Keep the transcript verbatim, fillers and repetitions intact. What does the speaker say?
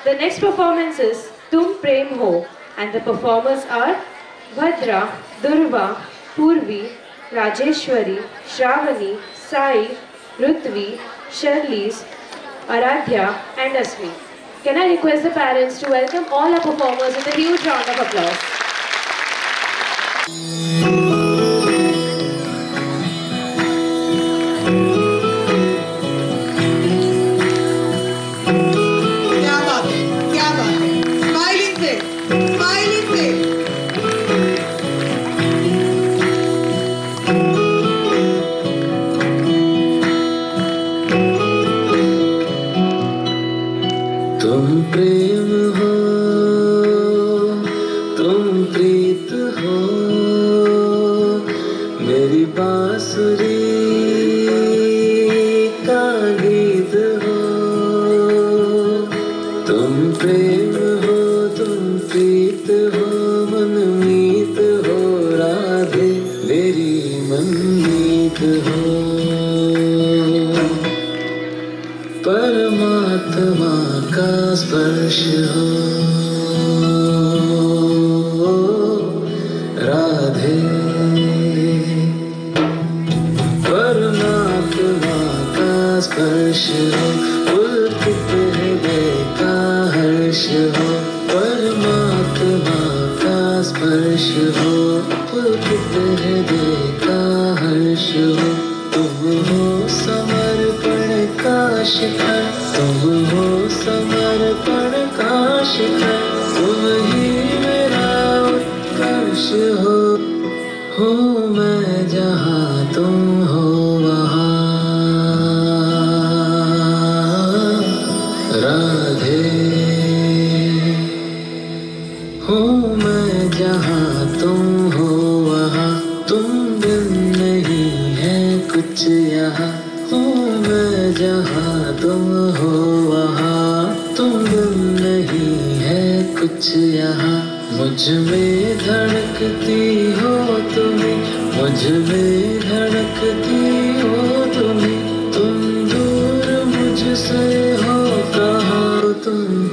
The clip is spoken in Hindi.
The next performance is Tum Prem Ho, and the performers are Bhadra, Durva, Purvi, Rajeshwari, Shravani, Sai, Rutvi, Sharlis, Aradhya and Asmi. Can I request the parents to welcome all our performers with a huge round of applause. तुम प्रेम हो, तुम प्रीत हो, मेरी बांसुरी का गीत हो। तुम प्रेम हो, तुम प्रीत हो, मनमीत हो, राधे मेरी मनमीत हो। परमात्मा का स्पर्श हो, राधे परमात्मा का स्पर्श हो, पुलकित हृदय का हर्ष हो। परमात्मा का स्पर्श हो, पुलकित हृदय का हर्ष हो। तुम हो समर्पण का शिखर, तुम हो समर्पण का शिखर, तुम ही मेरा उत्कर्ष हो। हो मैं जहाँ तुम हो वहाँ, राधे हो मैं जहाँ तुम हो वहाँ, तुम बिन नहीं है कुछ यहाँ। हो मैं जहाँ तुम हो वहाँ, तुम बिन नहीं है कुछ यहाँ। मुझ में धड़कती हो तुम्हें, मुझ में धड़कती हो तुम्हें, तुम दूर मुझसे हो कहाँ तुम